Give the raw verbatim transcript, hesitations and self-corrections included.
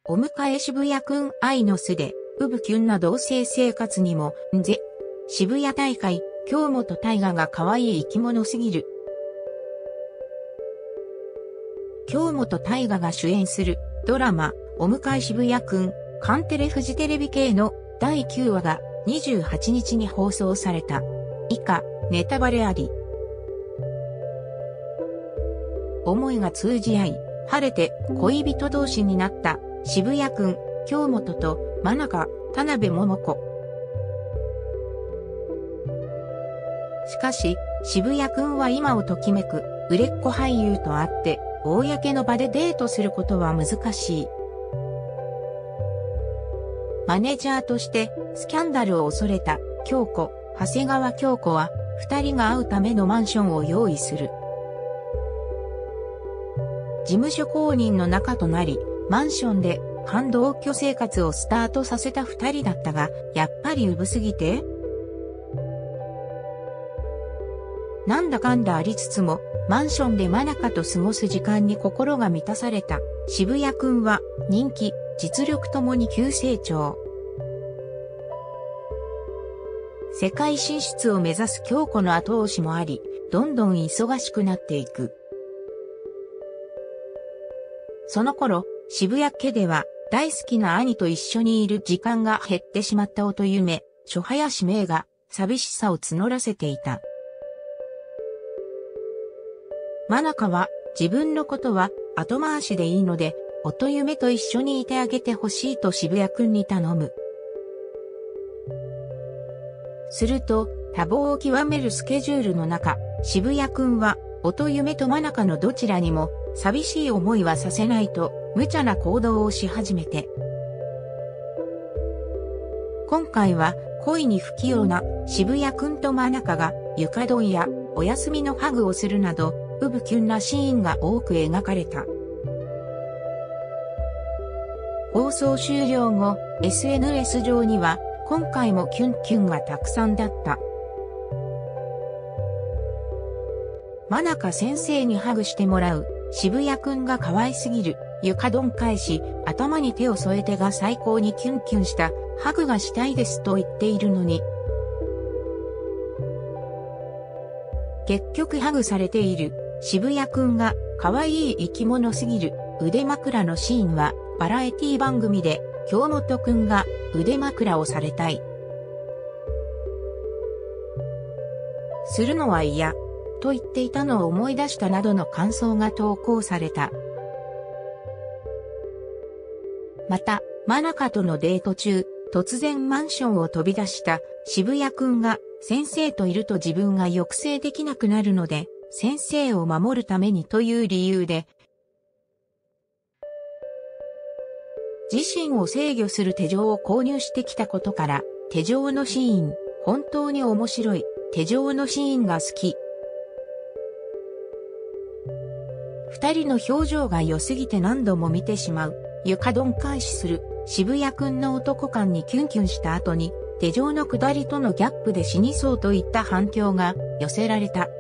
お迎え渋谷くん愛の巣で、うぶキュンな同棲生活にも、んぜ。渋谷大会、京本大我が可愛い生き物すぎる。京本大我が主演するドラマ、お迎え渋谷くん、カンテレフジテレビ系のだいきゅうわがにじゅうはちにちに放送された。以下、ネタバレあり。思いが通じ合い、晴れて恋人同士になった渋谷くん、京本と真中、田辺桃子。しかし、渋谷くんは今をときめく売れっ子俳優と会って、公の場でデートすることは難しい。マネージャーとしてスキャンダルを恐れた京子、長谷川京子は二人が会うためのマンションを用意する。事務所公認の仲となり、マンションで半同居生活をスタートさせた二人だったが、やっぱりうぶすぎてなんだかんだありつつも、マンションで真中と過ごす時間に心が満たされた渋谷くんは人気、実力ともに急成長。世界進出を目指す京子の後押しもあり、どんどん忙しくなっていく。その頃、渋谷家では大好きな兄と一緒にいる時間が減ってしまった乙夢、諸林芽が寂しさを募らせていた。真中は自分のことは後回しでいいので、乙夢と一緒にいてあげてほしいと渋谷くんに頼む。すると、多忙を極めるスケジュールの中、渋谷くんは乙夢と真中のどちらにも寂しい思いはさせないと無茶な行動をし始めて。今回は恋に不器用な渋谷くんと真中が床ドンやお休みのハグをするなど、うぶキュンなシーンが多く描かれた。放送終了後、エスエヌエス 上には、今回もキュンキュンがたくさんだった。真中先生にハグしてもらう、渋谷くんが可愛すぎる、床ドン返し、頭に手を添えてが最高にキュンキュンした、ハグがしたいですと言っているのに。結局ハグされている。渋谷くんが可愛い生き物すぎる腕枕のシーンはバラエティ番組で京本くんが腕枕をされたい。するのは嫌と言っていたのを思い出したなどの感想が投稿された。また、真中とのデート中、突然マンションを飛び出した渋谷くんが先生といると自分が抑制できなくなるので、先生を守るためにという理由で、自身を制御する手錠を購入してきたことから、手錠のシーン、本当に面白い、手錠のシーンが好き。二人の表情が良すぎて何度も見てしまう、床ドン返しする、渋谷くんの男感にキュンキュンした後に、手錠の下りとのギャップで死にそうといった反響が寄せられた。